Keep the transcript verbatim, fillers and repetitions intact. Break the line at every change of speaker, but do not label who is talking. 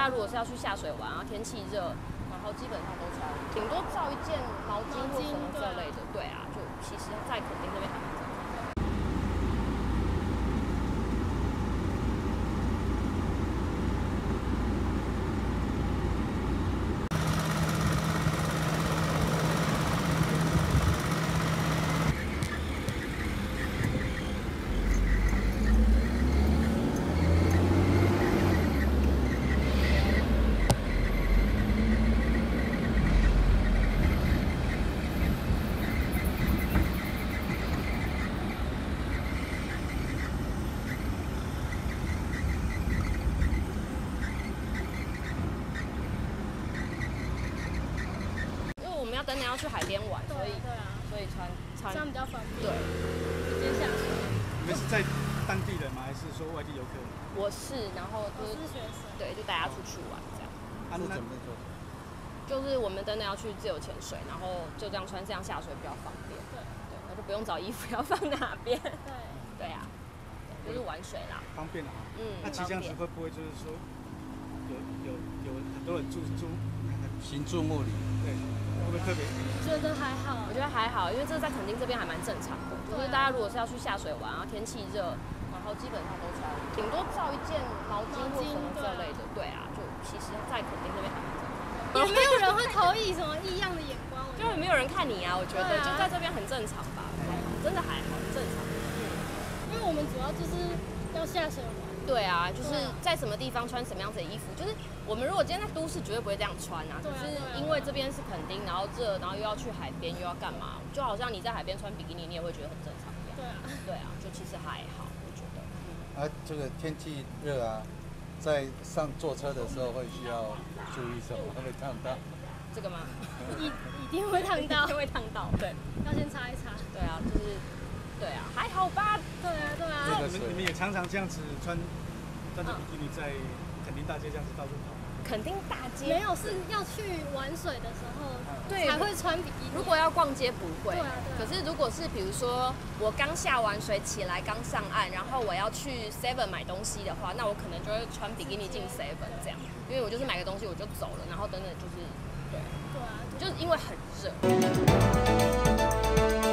家如果是要去下水玩，然后天气热，然后基本上都穿，顶多罩一件毛巾或什么之类的。对啊，就其实在垦丁这边还蛮正常。 我们要等等要去海边玩，所以
对啊，
所以穿穿
这样比较方便。
对，
直接下水。
你们是在当地人吗？还是说外地游客？
我是，然后就
我
是
是学生。
对，就带他出去玩这样。
啊，那
就是我们等等要去自由潜水，然后就这样穿这样下水比较方便。
对
对，那就不用找衣服要放哪边。
对。
对啊，就是玩水啦。
方便啊。
嗯。
那骑这样子会不会就是说有有有很多人住住
行注目礼？
对。 会不会特别？
我觉得还好，
我觉得还好，因为这在垦丁这边还蛮正常的。就是大家如果是要去下水玩，然后天气热，然后基本上都穿，顶多罩一件毛巾或什么之类的。对啊，就其实，在垦丁这边还蛮正常。
也没有人会投以什么异样的眼光，
就没有人看你啊。我觉得就在这边很正常吧，还好，真的还好，很正常。
因为我们主要就是要下水玩。
对啊，就是在什么地方穿什么样子的衣服，就是我们如果今天在都市绝对不会这样穿啊。可是因为这边是垦丁，然后热，然后又要去海边，又要干嘛，就好像你在海边穿比基尼，你也会觉得很正常一样。
对啊，
对啊，就其实还好，我觉得。
啊，这个天气热啊，在上坐车的时候会需要注意什么？会不会烫到？
这个吗？
一一定会烫到，
一定会烫到。对，
要先擦一擦。
对啊，就是。 对啊，还好吧。
对啊，对啊。
那你们你们也常常这样子穿穿着比基尼在垦丁大街这样子到处跑？
垦丁大街
没有，是要去玩水的时候
对
才会穿比基尼。
如果要逛街不会。
对啊，对啊。
可是如果是比如说我刚下完水起来，刚上岸，然后我要去 Seven 买东西的话，那我可能就会穿比基尼进 Seven 这样，因为我就是买个东西我就走了，然后等等就是对。
对啊。
就是因为很热。